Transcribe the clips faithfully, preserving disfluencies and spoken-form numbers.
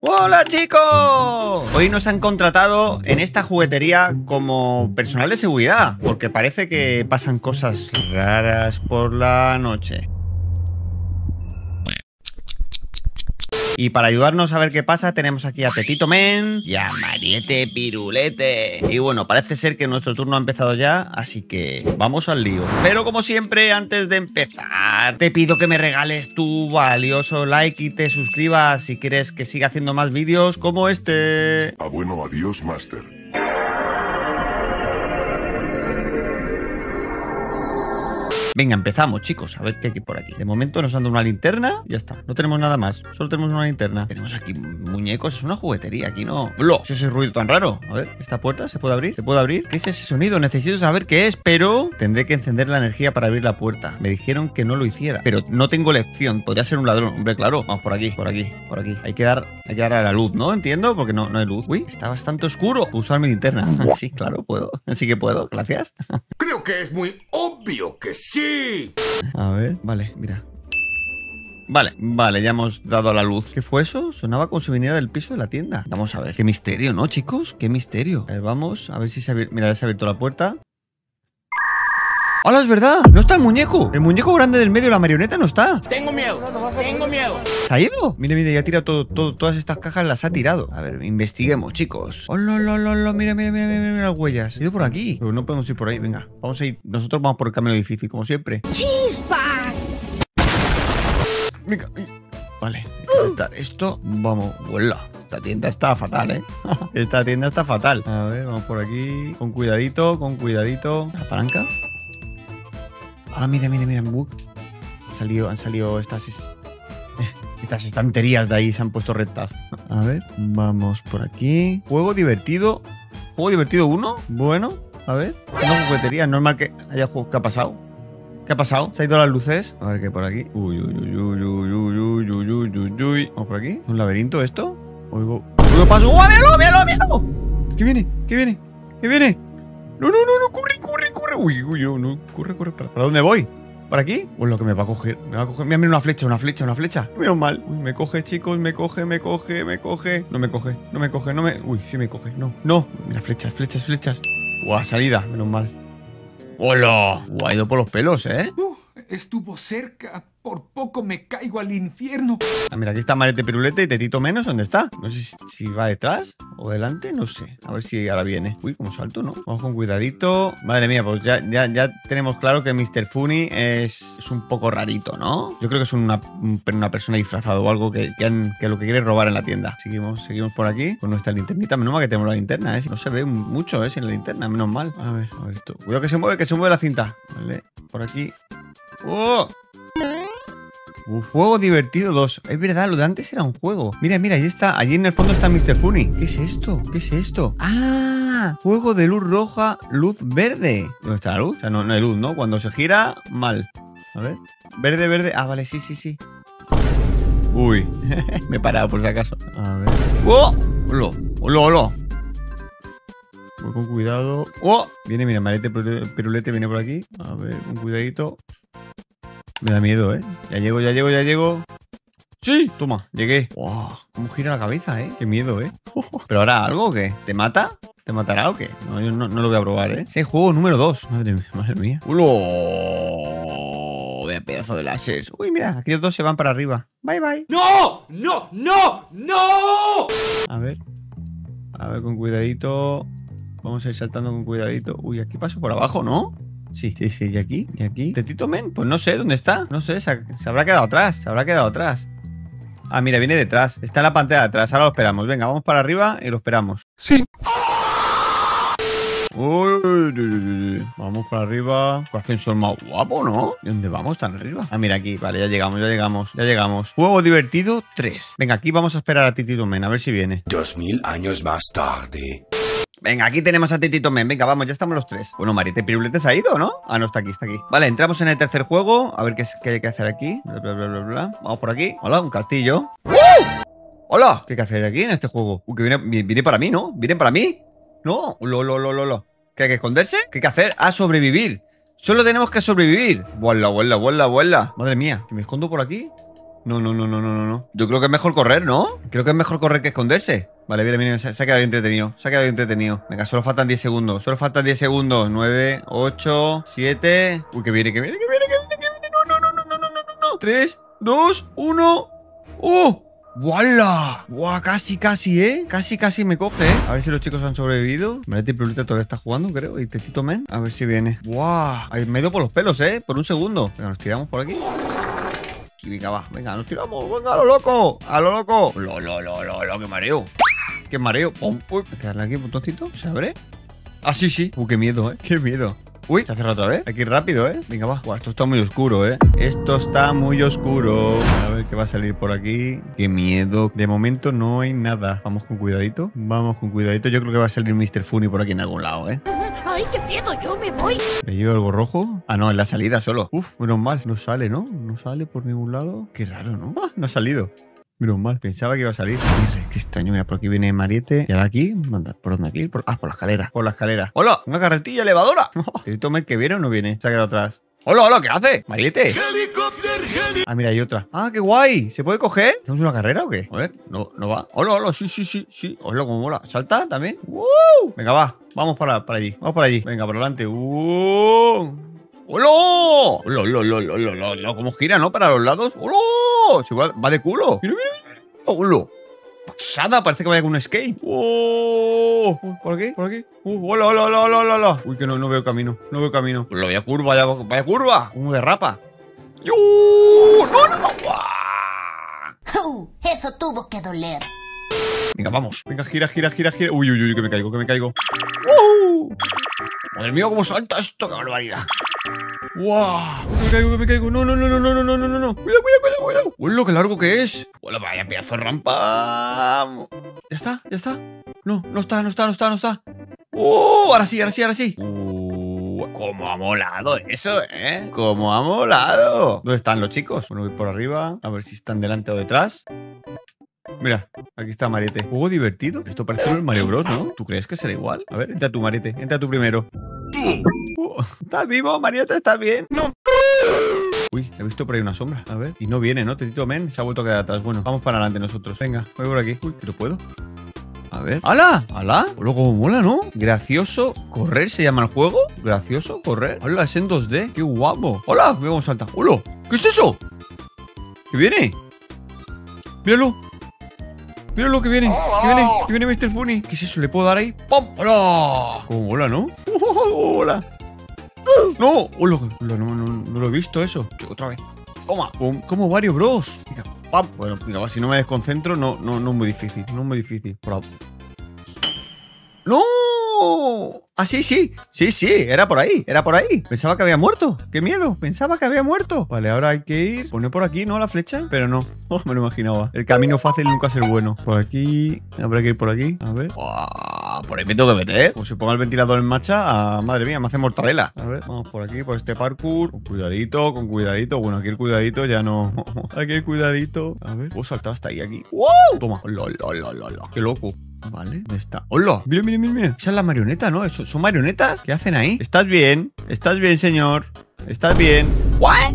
¡Hola, chicos! Hoy nos han contratado en esta juguetería como personal de seguridad, porque parece que pasan cosas raras por la noche. Y para ayudarnos a ver qué pasa, tenemos aquí a Tetito Men y a Mariette Pirulete. Y bueno, parece ser que nuestro turno ha empezado ya, así que vamos al lío. Pero como siempre, antes de empezar, te pido que me regales tu valioso like y te suscribas si quieres que siga haciendo más vídeos como este. Ah, bueno, adiós, Master. Venga, empezamos, chicos. A ver qué hay por aquí. De momento nos han dado una linterna. Ya está. No tenemos nada más. Solo tenemos una linterna. Tenemos aquí muñecos. Es una juguetería. Aquí no... ¡Blo! ¿Qué es ese ruido tan raro? A ver, ¿esta puerta se puede abrir? ¿Se puede abrir? ¿Qué es ese sonido? Necesito saber qué es, pero tendré que encender la energía para abrir la puerta. Me dijeron que no lo hiciera, pero no tengo lección. Podría ser un ladrón. Hombre, claro. Vamos por aquí, por aquí, por aquí. Hay que dar, hay que dar a la luz, ¿no? Entiendo, porque no, no hay luz. Uy, está bastante oscuro. Puedo usar mi linterna. Sí, claro, puedo. Sí que puedo. Gracias. Creo que es muy obvio que sí. A ver, vale, mira. Vale, vale, ya hemos dado a la luz. ¿Qué fue eso? Sonaba como si viniera del piso de la tienda. Vamos a ver. Qué misterio, ¿no, chicos? Qué misterio. A ver, vamos, a ver si se ha abierto. Mira, ya se ha abierto la puerta. ¡Hola, es verdad! ¡No está el muñeco! El muñeco grande del medio de la marioneta no está. Tengo miedo, tengo miedo. ¿Se ha ido? Mire, mire, ya ha tirado todo, todo, todas estas cajas las ha tirado. A ver, investiguemos, chicos. ¡Hola, hola, hola, hola! Mira, mira, mira, mira, mira las huellas. Ha ido por aquí. Pero no podemos ir por ahí, venga. Vamos a ir. Nosotros vamos por el camino difícil, como siempre. ¡Chispas! Venga. Vale, hay que aceptar esto. Vamos, vuela. Esta tienda está fatal, ¿eh? Esta tienda está fatal. A ver, vamos por aquí. Con cuidadito, con cuidadito. La palanca. Ah, mira, mira, mira. Uh, han salido, han salido estas... Estas estanterías de ahí se han puesto rectas. A ver, vamos por aquí. Juego divertido. Juego divertido uno. Bueno, a ver. Una juguetería. Es normal que haya juego. ¿Qué ha pasado? ¿Qué ha pasado? ¿Se han ido las luces? A ver qué hay por aquí. Uy, uy, uy, uy, uy, uy, uy, uy, uy, uy. Vamos por aquí. ¿Es un laberinto esto? Oigo. Oigo paso. ¡Oh, míralo, míralo, míralo! ¿Qué viene? ¿Qué viene? ¿Qué viene? No, no, no, no, corre, corre, corre. Uy, uy, no, no, corre, corre. ¿Para, ¿para dónde voy? ¿Para aquí? Pues lo que me va a coger. Me va a coger. Mira, mira, una flecha, una flecha, una flecha. Menos mal. Uy, me coge, chicos, me coge, me coge, me coge. No me coge, no me coge, no me. Uy, sí me coge. No, no. Mira, flechas, flechas, flechas. Guau, salida, menos mal. ¡Hola! Guau, ha ido por los pelos, ¿eh? Uh, estuvo cerca. Por poco me caigo al infierno. Ah, mira, aquí está Mariette Pirulete y Tetito Menos. ¿Dónde está? No sé si, si va detrás o delante, no sé. A ver si ahora viene. Uy, como salto, ¿no? Vamos con cuidadito. Madre mía, pues ya, ya, ya tenemos claro que mister Funny es, es un poco rarito, ¿no? Yo creo que es una, una persona disfrazada o algo que, que, han, que lo que quiere robar en la tienda. Seguimos, seguimos por aquí con nuestra linternita. Menos mal que tenemos la linterna, ¿eh? No se ve mucho, ¿eh? Sin la linterna, menos mal. A ver, a ver esto. Cuidado que se mueve, que se mueve la cinta. Vale, por aquí. ¡Oh! Uf, juego divertido dos. Es verdad, lo de antes era un juego. Mira, mira, ahí está. Allí en el fondo está mister Funny. ¿Qué es esto? ¿Qué es esto? ¡Ah! Juego de luz roja, luz verde. ¿Dónde está la luz? O sea, no, no hay luz, ¿no? Cuando se gira, mal. A ver. Verde, verde. Ah, vale, sí, sí, sí. Uy. Me he parado por si acaso. A ver. ¡Oh! ¡Hola! ¡Hola, hola! Voy con cuidado. ¡Oh! Viene, mira, Mariette Pirulete viene por aquí. A ver, con cuidadito. Me da miedo, ¿eh? Ya llego, ya llego, ya llego. ¡Sí! Toma, llegué. ¡Wow! ¿Cómo gira la cabeza, eh? ¡Qué miedo, eh! ¿Pero ahora algo o qué? ¿Te mata? ¿Te matará o qué? No, yo no, no lo voy a probar, ¿eh? Ese juego número dos. Madre mía, madre mía. ¡Ulo! Vea pedazo de láseres. Uy, mira, aquellos dos se van para arriba. Bye, bye. ¡No! ¡No! ¡No! ¡No! A ver. A ver, con cuidadito. Vamos a ir saltando con cuidadito. Uy, aquí paso por abajo, ¿no? Sí, sí, sí, y aquí, y aquí. Tetito Men, pues no sé dónde está. No sé, se, se habrá quedado atrás. Se habrá quedado atrás. Ah, mira, viene detrás. Está en la pantalla de atrás. Ahora lo esperamos. Venga, vamos para arriba y lo esperamos. Sí. Uy, uy, uy, uy. Vamos para arriba. Un ascensor más guapo, ¿no? ¿Y dónde vamos tan arriba? Ah, mira aquí. Vale, ya llegamos, ya llegamos, ya llegamos. Juego divertido tres. Venga, aquí vamos a esperar a Tetito Men, a ver si viene. Dos mil años más tarde. Venga, aquí tenemos a Tetito Men. Venga, vamos, ya estamos los tres. Bueno, Mariette Pirulete se ha ido, ¿no? Ah, no, está aquí, está aquí. Vale, entramos en el tercer juego. A ver qué, es, qué hay que hacer aquí. Bla, bla, bla, bla, bla. Vamos por aquí. Hola, un castillo. ¡Uh! Hola, ¿qué hay que hacer aquí en este juego? Uh, que viene, viene para mí, ¿no? ¿Viene para mí? No. Lo, lo, lo, lo, lo. ¿Qué hay que esconderse? ¿Qué hay que hacer? Ah, sobrevivir. Solo tenemos que sobrevivir. Vuela, vuela, vuela, vuela. Madre mía, ¿que me escondo por aquí? No, no, no, no, no, no, no. Yo creo que es mejor correr, ¿no? Creo que es mejor correr que esconderse. Vale, mira, mira, se, se ha quedado entretenido. Se ha quedado entretenido. Venga, solo faltan diez segundos. Solo faltan diez segundos. nueve, ocho, siete. Uy, que viene, que viene, que viene, que viene, que viene. No, no, no, no, no, no, no, no. tres, dos, uno. ¡Oh! ¡Wala! ¡Guau! Casi, casi, ¿eh? Casi, casi me coge, ¿eh? A ver si los chicos han sobrevivido. Marete y Piruleta todavía está jugando, creo. Y Tetito Men. A ver si viene. ¡Guau! Ahí me he ido por los pelos, ¿eh? Por un segundo. Venga, nos tiramos por aquí. Y venga, va. Venga, nos tiramos. Venga, a lo loco. A lo loco. Lo, lo, lo, lo, lo, qué mareo. Qué mareo. Pum, pum. Hay que darle aquí un botoncito. ¿Se abre? Ah, sí, sí. Uy, qué miedo, ¿eh? Qué miedo. Uy, se ha cerrado otra vez. Hay que ir rápido, ¿eh? Venga, va. Buah, esto está muy oscuro, ¿eh? Esto está muy oscuro. A ver qué va a salir por aquí. Qué miedo. De momento no hay nada. Vamos con cuidadito. Vamos con cuidadito. Yo creo que va a salir mister Funny por aquí en algún lado, ¿eh? ¡Ay, qué miedo! ¡Yo me voy! ¿Le llevo algo rojo? Ah, no, en la salida solo. Uf, menos mal. No sale, ¿no? No sale por ningún lado. Qué raro, ¿no? Ah, no ha salido. Menos mal. Pensaba que iba a salir. Mire, qué extraño. Mira, por aquí viene Mariette. Y ahora aquí. Manda, ¿por dónde aquí? Por... Ah, por la escalera. Por la escalera. ¡Hola! ¡Una carretilla elevadora! ¿Te tome que viene o no viene? Se ha quedado atrás. ¡Hola, hola! ¿Qué hace? ¡Mariette! Ah, mira, hay otra. ¡Ah, qué guay! ¿Se puede coger? ¿Hacemos una carrera o qué? A ver, no, no va. ¡Hola, hola! Sí, sí, sí, sí. Hola, cómo mola. ¿Salta también? ¡Uh! Venga, va. Vamos para, para allí. Vamos para allí. Venga, por adelante. ¡Uh! ¡Hola! ¡Hola, hola, hola, hola, hola! ¿Cómo gira, no? Para los lados. ¡Hola! Se va, va de culo. ¡Mira, mira, mira! ¡Hola! Pasada, parece que vaya con un skate. ¡Oh! ¿Por aquí? ¿Por aquí? Uh, hola, hola, hola, hola, hola. Uy, que no, no veo camino. No veo camino. Pues lo vaya curva, vaya, vaya curva. ¿Cómo derrapa? ¡Uh! ¡No, no! Uh, eso tuvo que doler. Venga, vamos. Venga, gira, gira, gira, gira. Uy, uy, uy, que me caigo, que me caigo. ¡Uh! Madre mía, cómo salta esto, qué barbaridad. ¡Wow! Que me caigo, que me caigo. No, no, no, no, no, no, no, no, no. Cuidado, cuidado, cuidado, cuidado. Uy, lo que largo que es. Hola, vaya pedazo de rampa. ¿Ya está? ¿Ya está? No, no está, no está, no está, no está. ¡Oh! Ahora sí, ahora sí, ahora sí. Uh, cómo ha molado eso, ¿eh? Cómo ha molado. ¿Dónde están los chicos? Bueno, voy por arriba. A ver si están delante o detrás. Mira, aquí está Mariette. Juego divertido. Esto parece el Mario Bros, ¿no? ¿Tú crees que será igual? A ver, entra tú, Mariette. Entra tú primero. Uh, ¿Estás vivo, Mariette? ¿Estás bien? No. Uy, he visto por ahí una sombra. A ver. Y no viene, ¿no? Tetito Men se ha vuelto a quedar atrás. Bueno, vamos para adelante nosotros. Venga, voy por aquí. Uy, que no puedo. A ver. ¡Hala! ¡Hala! Hola, cómo mola, ¿no? Gracioso correr se llama el juego. Gracioso correr. ¡Hala! Es en dos D. ¡Qué guapo! ¡Hola! Mira cómo salta. ¡Hola! ¿Qué es eso? ¿Qué viene? ¡Míralo! ¡Míralo que viene! ¡Que viene! ¡Que viene mister Funny! ¿Qué es eso? ¿Le puedo dar ahí? ¡Pum! ¡Hola! ¡Cómo mola, ¿no? ¡Hola! ¡No! ¡Hola! No, no, no, no lo he visto eso. Otra vez. ¡Toma! ¡Pum! Como Mario Bros. Venga, ¡pam! Bueno, venga, si no me desconcentro, no, no, no es muy difícil. No es muy difícil. Por ahí. ¡No! Ah, sí, sí. Sí, sí. Era por ahí. Era por ahí. Pensaba que había muerto. ¡Qué miedo! Pensaba que había muerto. Vale, ahora hay que ir. Poner por aquí, ¿no? La flecha. Pero no. Oh, me lo imaginaba. El camino fácil nunca es el bueno. Por aquí. Habrá que ir por aquí. A ver. Oh, por ahí me tengo que meter. Como se ponga el ventilador en marcha. Ah, madre mía, me hace mortadela. A ver, vamos por aquí, por este parkour. Con cuidadito, con cuidadito. Bueno, aquí el cuidadito ya no. Aquí el cuidadito. A ver. Puedo saltar hasta ahí aquí. ¡Wow! Toma. ¡Hola, hola, hola, hola! ¡Qué loco! Vale, ¿dónde está? ¡Hola! Mira, mira, mira, mira. Esa es la marioneta, ¿no? ¿Eso, ¿Son marionetas? ¿Qué hacen ahí? ¿Estás bien? ¿Estás bien, señor? ¿Estás bien? ¿What?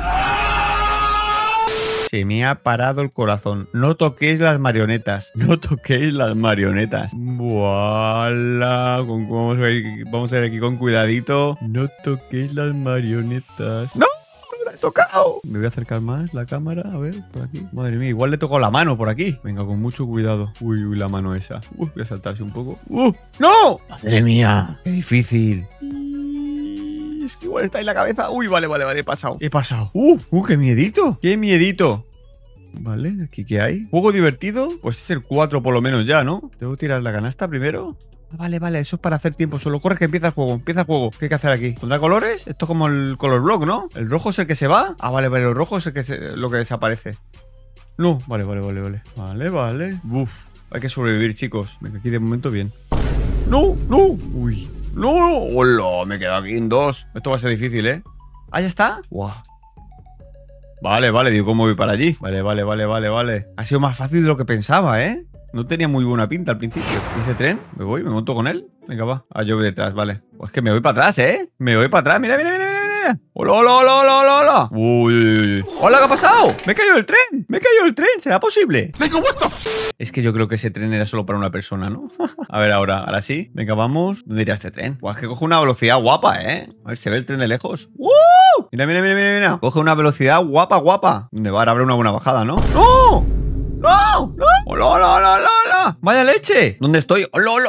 Se me ha parado el corazón. No toquéis las marionetas. No toquéis las marionetas. ¡Voilà! Con, vamos, a ir, vamos a ir aquí con cuidadito. No toquéis las marionetas. ¡No! He tocado. Me voy a acercar más la cámara. A ver, por aquí. Madre mía, igual le toco la mano por aquí. Venga, con mucho cuidado. Uy, uy, la mano esa. Uh, voy a saltarse un poco. ¡Uh! ¡No! Madre mía, qué difícil. Es que igual está en la cabeza. Uy, vale, vale, vale, he pasado. He pasado. ¡Uh! ¡Uh, qué miedito! ¡Qué miedito! Vale, ¿aquí qué hay? ¿Juego divertido? Pues es el cuatro por lo menos ya, ¿no? ¿Tengo que tirar la canasta primero? Vale, vale, eso es para hacer tiempo. Solo corre que empieza el juego, empieza el juego. ¿Qué hay que hacer aquí? ¿Pondrá colores? Esto es como el color block, ¿no? ¿El rojo es el que se va? Ah, vale, vale, el rojo es el que se, lo que desaparece. No, vale, vale, vale, vale. Vale, vale. Uf, hay que sobrevivir, chicos. Venga, aquí de momento bien. ¡No! ¡No! ¡Uy! ¡No! ¡Hola! Me he quedado aquí en dos. Esto va a ser difícil, ¿eh? ¿Ah, ya está? ¡Guau! Vale, vale, digo, ¿cómo voy para allí? Vale, vale, vale, vale, vale. Ha sido más fácil de lo que pensaba, ¿eh? No tenía muy buena pinta al principio. ¿Y ese tren? ¿Me voy? ¿Me monto con él? Venga, va. Ah, yo voy detrás, vale. Pues que me voy para atrás, ¿eh? Me voy para atrás. Mira, mira, mira, mira, mira. ¡Hola, hola, hola, hola, hola, hola! Uy. ¡Hola, qué ha pasado! ¡Me he caído el tren! ¡Me he caído el tren! ¿Será posible? Es que yo creo que ese tren era solo para una persona, ¿no? A ver, ahora, ahora sí. Venga, vamos. ¿Dónde irá este tren? Buah, es que coge una velocidad guapa, ¿eh? A ver, se ve el tren de lejos. ¡Uh! Mira, mira, mira, mira, mira. Coge una velocidad guapa, guapa. ¿Dónde va? Ahora habrá una buena bajada, ¿no? ¡No! ¡No! ¡No! ¡Hola, hola, hola, hola, hola! ¡Vaya leche! ¿Dónde estoy? ¡Hola, hola,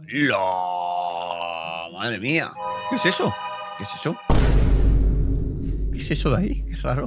hola! ¡Madre mía! ¿Qué es eso? ¿Qué es eso? ¿Qué es eso de ahí? Qué raro.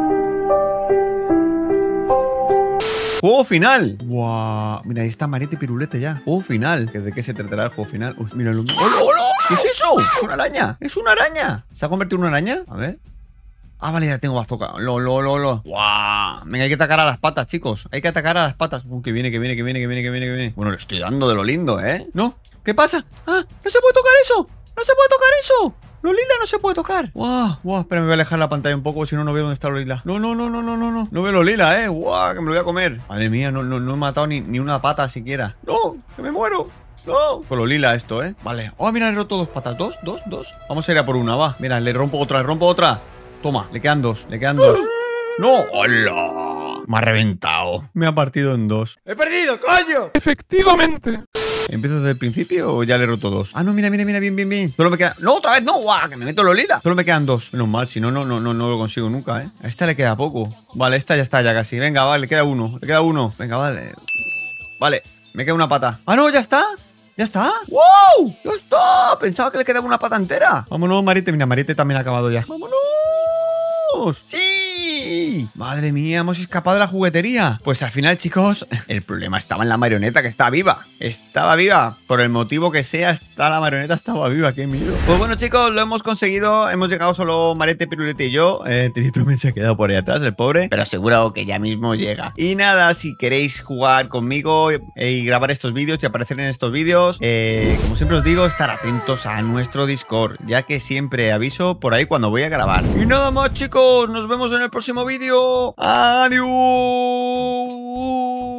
¡Juego final! ¡Guau! Mira, ahí está Marete Pirulete ya. ¡Juego final! ¿De qué se tratará el juego final? Uy, mira, ¡hola, hola! ¿Qué es eso? ¡Es una araña! ¡Es una araña! ¿Se ha convertido en una araña? A ver. Ah, vale, ya tengo bazooka. Lo, lo, lo, lo. ¡Guau! Venga, hay que atacar a las patas, chicos. Hay que atacar a las patas. Uh, que viene, que viene, que viene, que viene, que viene, que viene. Bueno, le estoy dando de lo lindo, ¿eh? ¿No? ¿Qué pasa? ¡Ah! ¡No se puede tocar eso! ¡No se puede tocar eso! ¡Lo lila no se puede tocar! ¡Guau! ¡Guau! Espera, me voy a alejar la pantalla un poco, si no, no veo dónde está lo lila. No, no, no, no, no, no, no. No veo lo lila, ¿eh? ¡Guau! Que me lo voy a comer. Madre mía, no, no, no he matado ni, ni una pata siquiera. ¡No! ¡Que me muero! ¡No! Con lo lila esto, ¿eh? Vale. ¡Oh, mira, le he roto dos patas! ¿Dos? ¿Dos? ¿Dos? Vamos a ir a por una, va. Mira, le rompo otra, le rompo otra. Toma, le quedan dos, le quedan dos. ¡No! ¡Hola! Me ha reventado. Me ha partido en dos. ¡He perdido, coño! Efectivamente. ¿Empiezo desde el principio o ya le he roto dos? Ah, no, mira, mira, mira, bien, bien, bien. Solo me queda... ¡No, otra vez no! ¡Guau! Que me meto lo lila. Solo me quedan dos. Menos mal, si no, no, no, no, no lo consigo nunca, ¿eh? A esta le queda poco. Vale, esta ya está, ya casi. Venga, vale, le queda uno. Le queda uno. Venga, vale. Vale, me queda una pata. ¡Ah, no! ¿Ya está? ¿Ya está? ¡Wow! ¡Ya está! Pensaba que le quedaba una pata entera. Vámonos, Marete. Mira, Marete también ha acabado ya. ¡Vámonos! ¡Sí! Madre mía, hemos escapado de la juguetería. Pues al final, chicos, el problema estaba en la marioneta, que estaba viva. Estaba viva. Por el motivo que sea, está la marioneta estaba viva. ¡Qué miedo! Pues bueno, chicos, lo hemos conseguido. Hemos llegado solo Marete, Pirulete y yo. Eh, Titito me se ha quedado por ahí atrás, el pobre. Pero seguro que ya mismo llega. Y nada, si queréis jugar conmigo y grabar estos vídeos y aparecer en estos vídeos, eh, como siempre os digo, estar atentos a nuestro Discord, ya que siempre aviso por ahí cuando voy a grabar. Y nada más, chicos. Nos vemos en el próximo vídeo. Adiós.